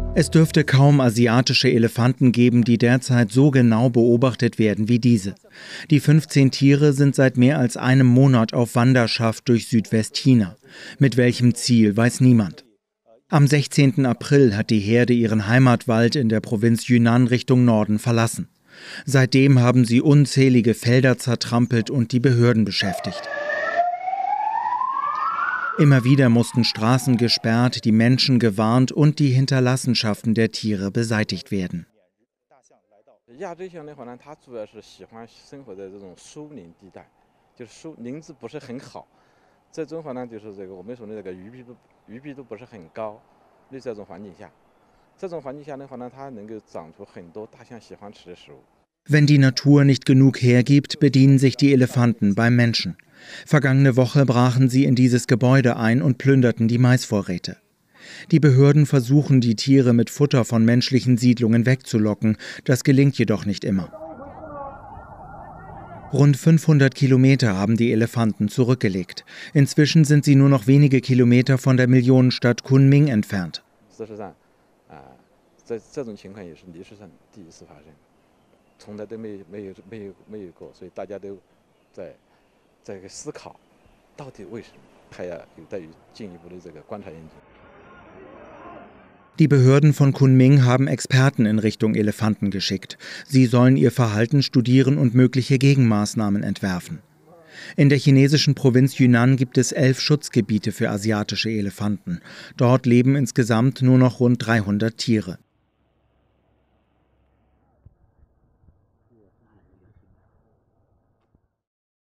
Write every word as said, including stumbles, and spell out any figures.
Es dürfte kaum asiatische Elefanten geben, die derzeit so genau beobachtet werden wie diese. Die fünfzehn Tiere sind seit mehr als einem Monat auf Wanderschaft durch Südwestchina. Mit welchem Ziel, weiß niemand. Am sechzehnten April hat die Herde ihren Heimatwald in der Provinz Yunnan Richtung Norden verlassen. Seitdem haben sie unzählige Felder zertrampelt und die Behörden beschäftigt. Immer wieder mussten Straßen gesperrt, die Menschen gewarnt und die Hinterlassenschaften der Tiere beseitigt werden. Wenn die Natur nicht genug hergibt, bedienen sich die Elefanten beim Menschen. Vergangene Woche brachen sie in dieses Gebäude ein und plünderten die Maisvorräte. Die Behörden versuchen, die Tiere mit Futter von menschlichen Siedlungen wegzulocken. Das gelingt jedoch nicht immer. Rund fünfhundert Kilometer haben die Elefanten zurückgelegt. Inzwischen sind sie nur noch wenige Kilometer von der Millionenstadt Kunming entfernt. Die Behörden von Kunming haben Experten in Richtung Elefanten geschickt. Sie sollen ihr Verhalten studieren und mögliche Gegenmaßnahmen entwerfen. In der chinesischen Provinz Yunnan gibt es elf Schutzgebiete für asiatische Elefanten. Dort leben insgesamt nur noch rund dreihundert Tiere.